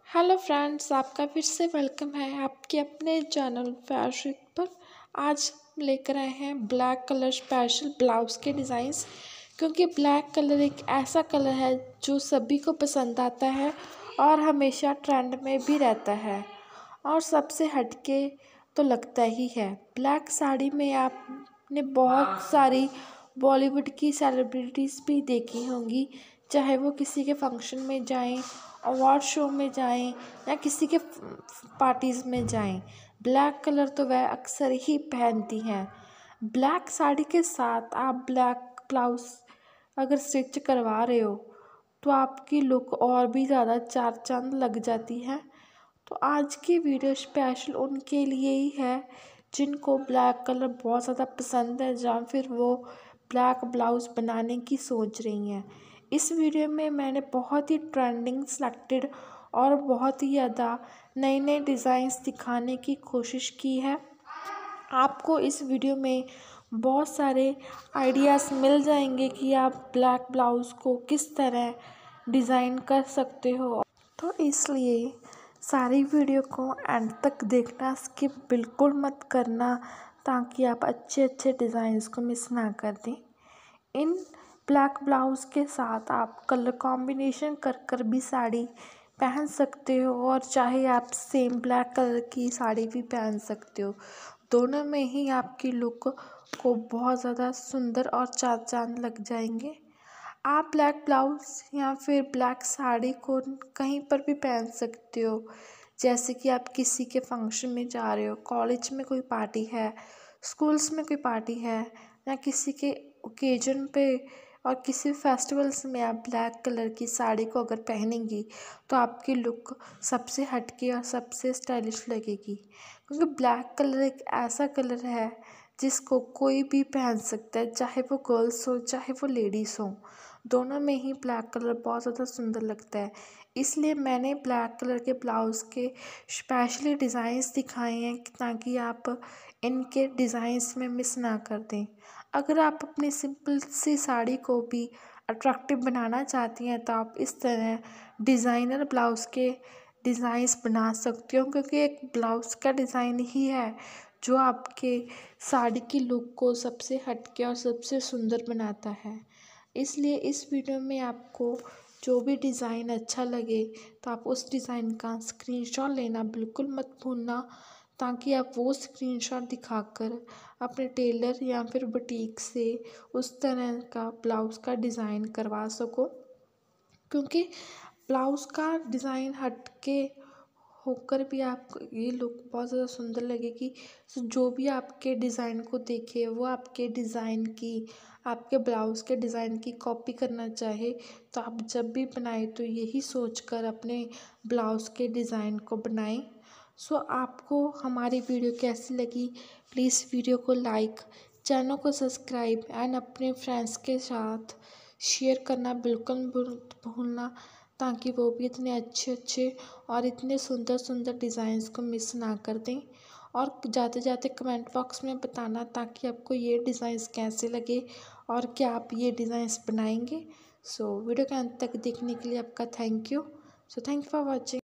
Hello friends, आपका फिर से वेलकम है आपके अपने चैनल फैशन पर। आज लेकर आए हैं ब्लैक कलर स्पेशल ब्लाउज़ के डिज़ाइंस, क्योंकि ब्लैक कलर एक ऐसा कलर है जो सभी को पसंद आता है और हमेशा ट्रेंड में भी रहता है और सबसे हटके तो लगता ही है। ब्लैक साड़ी में आपने बहुत सारी बॉलीवुड की सेलिब्रिटीज़ भी देखी होंगी, चाहे वो किसी के फंक्शन में जाएं, अवार्ड शो में जाएं या किसी के पार्टीज़ में जाएं। ब्लैक कलर तो वह अक्सर ही पहनती हैं। ब्लैक साड़ी के साथ आप ब्लैक ब्लाउज अगर स्टिच करवा रहे हो तो आपकी लुक और भी ज़्यादा चार चांद लग जाती है। तो आज की वीडियो स्पेशल उनके लिए ही है जिनको ब्लैक कलर बहुत ज़्यादा पसंद है या फिर वो ब्लैक ब्लाउज़ बनाने की सोच रही हैं। इस वीडियो में मैंने बहुत ही ट्रेंडिंग सेलेक्टेड और बहुत ही ज़्यादा नए नए डिज़ाइंस दिखाने की कोशिश की है। आपको इस वीडियो में बहुत सारे आइडियाज़ मिल जाएंगे कि आप ब्लैक ब्लाउज़ को किस तरह डिज़ाइन कर सकते हो। तो इसलिए सारी वीडियो को एंड तक देखना, स्किप बिल्कुल मत करना, ताकि आप अच्छे अच्छे डिज़ाइंस को मिस ना कर दें। इन ब्लैक ब्लाउज़ के साथ आप कलर कॉम्बिनेशन कर कर भी साड़ी पहन सकते हो और चाहे आप सेम ब्लैक कलर की साड़ी भी पहन सकते हो। दोनों में ही आपकी लुक को बहुत ज़्यादा सुंदर और चार चांद लग जाएंगे। आप ब्लैक ब्लाउज़ या फिर ब्लैक साड़ी को कहीं पर भी पहन सकते हो, जैसे कि आप किसी के फंक्शन में जा रहे हो, कॉलेज में कोई पार्टी है, स्कूल्स में कोई पार्टी है या किसी के ओकेजन पे और किसी फेस्टिवल्स में आप ब्लैक कलर की साड़ी को अगर पहनेंगी तो आपकी लुक सबसे हटके और सबसे स्टाइलिश लगेगी, क्योंकि ब्लैक कलर एक ऐसा कलर है जिसको कोई भी पहन सकता है, चाहे वो गर्ल्स हो चाहे वो लेडीज़ हो। दोनों में ही ब्लैक कलर बहुत ज़्यादा सुंदर लगता है। इसलिए मैंने ब्लैक कलर के ब्लाउज़ के स्पेशली डिज़ाइंस दिखाए हैं ताकि आप इनके डिज़ाइंस में मिस ना कर दें। अगर आप अपनी सिंपल सी साड़ी को भी अट्रैक्टिव बनाना चाहती हैं तो आप इस तरह डिज़ाइनर ब्लाउज़ के डिज़ाइंस बना सकती हो, क्योंकि एक ब्लाउज़ का डिज़ाइन ही है जो आपके साड़ी की लुक को सबसे हटके और सबसे सुंदर बनाता है। इसलिए इस वीडियो में आपको जो भी डिज़ाइन अच्छा लगे तो आप उस डिज़ाइन का स्क्रीनशॉट लेना बिल्कुल मत भूलना, ताकि आप वो स्क्रीनशॉट दिखाकर अपने टेलर या फिर बुटीक से उस तरह का ब्लाउज़ का डिज़ाइन करवा सको। क्योंकि ब्लाउज़ का डिज़ाइन हटके होकर भी आपको ये लुक बहुत ज़्यादा सुंदर लगेगी। जो भी आपके डिज़ाइन को देखे वो आपके डिज़ाइन की, आपके ब्लाउज़ के डिज़ाइन की कॉपी करना चाहे तो आप जब भी बनाए तो यही सोचकर अपने ब्लाउज़ के डिज़ाइन को बनाएं। आपको हमारी वीडियो कैसी लगी, प्लीज़ वीडियो को लाइक, चैनल को सब्सक्राइब एंड अपने फ्रेंड्स के साथ शेयर करना बिल्कुल मत भूलना, ताकि वो भी इतने अच्छे अच्छे और इतने सुंदर सुंदर डिज़ाइंस को मिस ना कर दें। और जाते जाते कमेंट बॉक्स में बताना ताकि आपको ये डिज़ाइंस कैसे लगे और क्या आप ये डिज़ाइंस बनाएंगे। वीडियो के अंत तक देखने के लिए आपका thank you. Thank you for watching.